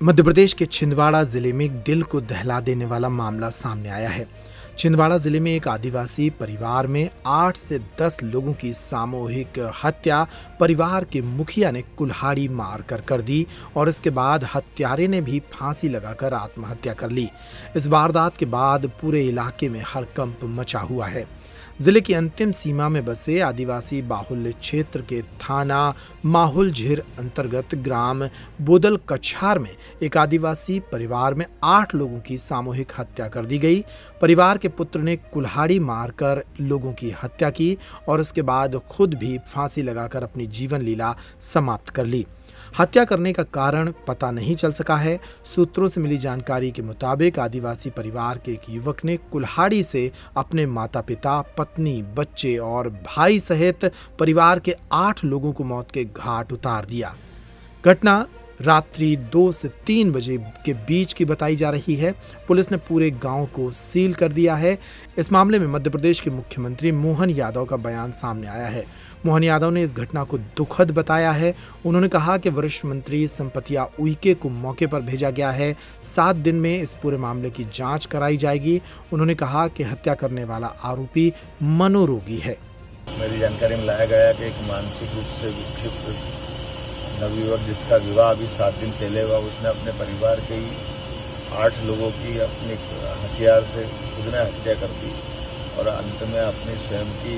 मध्य प्रदेश के छिंदवाड़ा जिले में एक दिल को दहला देने वाला मामला सामने आया है। छिंदवाड़ा जिले में एक आदिवासी परिवार में 8 से 10 लोगों की सामूहिक हत्या परिवार के मुखिया ने कुल्हाड़ी मारकर कर दी और इसके बाद हत्यारे ने भी फांसी लगाकर आत्महत्या कर ली। इस वारदात के बाद पूरे इलाके में हड़कंप मचा हुआ है। जिले की अंतिम सीमा में बसे आदिवासी बाहुल्य क्षेत्र के थाना माहुलझिर अंतर्गत ग्राम बोदल कछार में एक आदिवासी परिवार में 8 लोगों की सामूहिक हत्या कर दी गई। परिवार के पुत्र ने कुल्हाड़ी मारकर लोगों की हत्या की और इसके बाद खुद भी फांसी लगाकर अपनी जीवन लीला समाप्त कर ली। हत्या करने का कारण पता नहीं चल सका है। सूत्रों से मिली जानकारी के मुताबिक आदिवासी परिवार के एक युवक ने कुल्हाड़ी से अपने माता पिता, पत्नी, बच्चे और भाई सहित परिवार के 8 लोगों को मौत के घाट उतार दिया। घटना रात्रि 2 से 3 बजे के बीच की बताई जा रही है। पुलिस ने पूरे गांव को सील कर दिया है। इस मामले में मध्य प्रदेश के मुख्यमंत्री मोहन यादव का बयान सामने आया है। मोहन यादव ने इस घटना को दुखद बताया है। उन्होंने कहा कि वरिष्ठ मंत्री संपतिया उइके को मौके पर भेजा गया है। 7 दिन में इस पूरे मामले की जांच कराई जाएगी। उन्होंने कहा कि हत्या करने वाला आरोपी मनोरोगी है। मेरी जानकारी में लाया गया कि एक मानसिक रूप से विक्षिप्त नवयुवक जिसका विवाह अभी 7 दिन पहले हुआ, उसने अपने परिवार के ही 8 लोगों की अपने हथियार से खुद ने हत्या कर दी और अंत में अपनी स्वयं की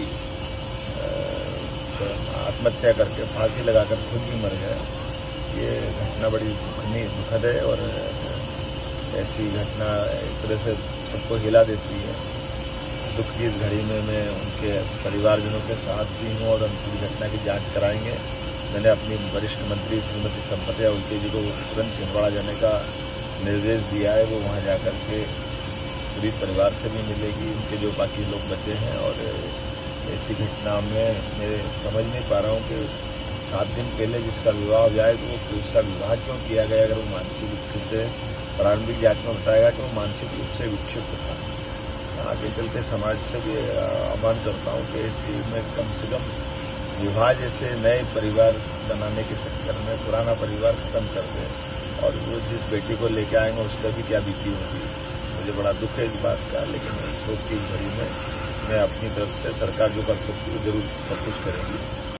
आत्महत्या करके फांसी लगाकर खुद भी मर गया। ये घटना बड़ी दुखद है और ऐसी घटना एक तरह से सबको हिला देती है। दुख की इस घड़ी में मैं उनके परिवारजनों के साथ भी हूँ और हम पूरी घटना की जाँच कराएंगे। मैंने अपनी वरिष्ठ मंत्री श्रीमती संपतिया उइके जी को तुरंत छिंदवाड़ा जाने का निर्देश दिया है। वो वहाँ जाकर के पूरी परिवार से भी मिलेगी, उनके जो बाकी लोग बचे हैं। और ऐसी घटना में मैं समझ नहीं पा रहा हूँ कि 7 दिन पहले जिसका विवाह हो जाए तो वो उसका विवाह क्यों किया गया। अगर वो मानसिक विक्षिप्त है, प्रारंभिक जांच में बताएगा कि वो मानसिक रूप से विक्षिप्त था। आगे चल के समाज से भी आह्वान करता हूँ कि इसी में कम से कम विवाह जैसे नए परिवार बनाने के चक्कर में पुराना परिवार खत्म कर दे और वो जिस बेटी को लेकर आएंगे उसका भी क्या बीती होगी। मुझे बड़ा दुख है इस बात का, लेकिन शोक की घड़ी में मैं अपनी तरफ से सरकार जो कर सकती है जरूर सब कुछ करेंगी।